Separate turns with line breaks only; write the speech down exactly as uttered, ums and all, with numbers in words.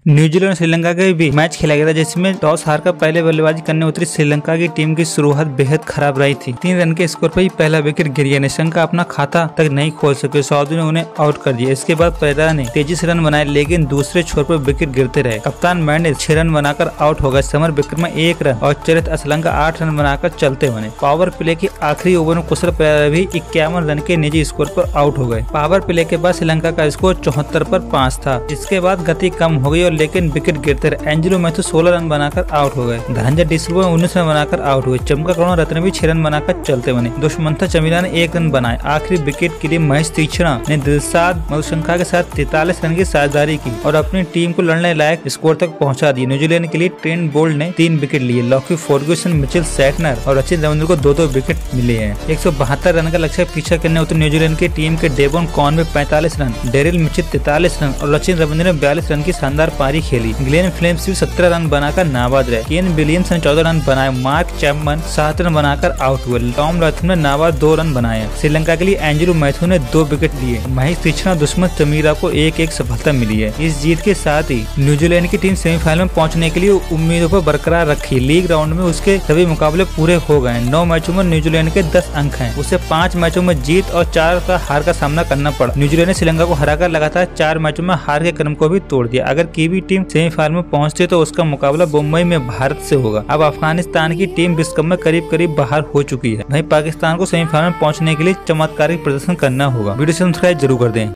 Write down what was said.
New Zealand और श्रीलंका का भी मैच खेला गया था, जिसमें टॉस हारकर पहले बल्लेबाजी करने उतरी श्रीलंका की टीम की शुरुआत बेहद खराब रही थी। तीन रन के स्कोर पर ही पहला विकेट गिर गया। निशंका अपना खाता तक नहीं खोल सके, सऊदी ने उन्हें आउट कर दिया। इसके बाद पेरेरा ने तेजी से रन बनाए, लेकिन दूसरे छोर पर विकेट गिरते रहे। कप्तान मैंडिस छह रन बनाकर आउट हो गए। समर विक्रम एक रन और चरित असलंका आठ रन बनाकर चलते बने। पावर प्ले की आखिरी ओवर में कुशल पेरेरा भी इक्यावन रन के निजी स्कोर पर आउट हो गए। पावर प्ले के बाद श्रीलंका का स्कोर चौहत्तर पर पाँच था। इसके बाद गति कम हो गई और लेकिन विकेट गिरते रहे। एंजेलो मैथ्यू सोलह रन बनाकर आउट हो गए। धनंजय डिसिल्वा उन्नीस रन बनाकर आउट हुए। चमका करुणारत्ने भी छह रन बनाकर चलते बने। दुष्मंथा चमीला ने एक रन बनाए। आखिरी विकेट के लिए महेश तीक्ष्णा ने दिलशाद मधुशंका के साथ तैंतालीस रन की साझेदारी की और अपनी टीम को लड़ने लायक स्कोर तक पहुंचा दिया। न्यूजीलैंड के लिए ट्रेंट बोल्ट ने तीन विकेट लिए। लॉकी फर्ग्यूसन, मिचेल सैटनर और रचिन रविंद्र को दो दो विकेट मिले हैं। एक सौ बहत्तर रन का लक्ष्य पीछा करने उतरी न्यूजीलैंड की टीम के डेवोन कॉनवे पैंतालीस रन, डेरिल मिचेल तैंतालीस रन और रचिन रविंद्र ने बयालीस रन की शानदार पारी खेली। ग्लेन फिलिप्स भी सत्रह रन बनाकर नाबाद रहे। केन विलियम्स ने चौदह रन बनाए। मार्क चैपमैन सात रन बनाकर आउट हुए। टॉम लाथम ने नाबाद दो रन बनाए। श्रीलंका के लिए एंजेलो मैथ्यू ने दो विकेट लिए। महेश तीक्ष्णा, दुष्मंथ चमीरा को एक एक सफलता मिली है। इस जीत के साथ ही न्यूजीलैंड की टीम सेमीफाइनल में पहुंचने के लिए उम्मीदों पर बरकरार रखी। लीग राउंड में उसके सभी मुकाबले पूरे हो गए। नौ मैचों में न्यूजीलैंड के दस अंक हैं। उसे पाँच मैचों में जीत और चार का हार का सामना करना पड़ा। न्यूजीलैंड ने श्रीलंका को हराकर लगातार चार मैचों में हार के क्रम को भी तोड़ दिया। अगर कीवी टीम सेमीफाइनल में पहुंचती तो उसका मुकाबला मुंबई में भारत से होगा। अब अफगानिस्तान की टीम विश्व कप में करीब करीब बाहर हो चुकी है। वहीं पाकिस्तान को सेमीफाइनल में पहुंचने के लिए चमत्कारिक प्रदर्शन करना होगा। वीडियो सब्सक्राइब जरूर कर दें।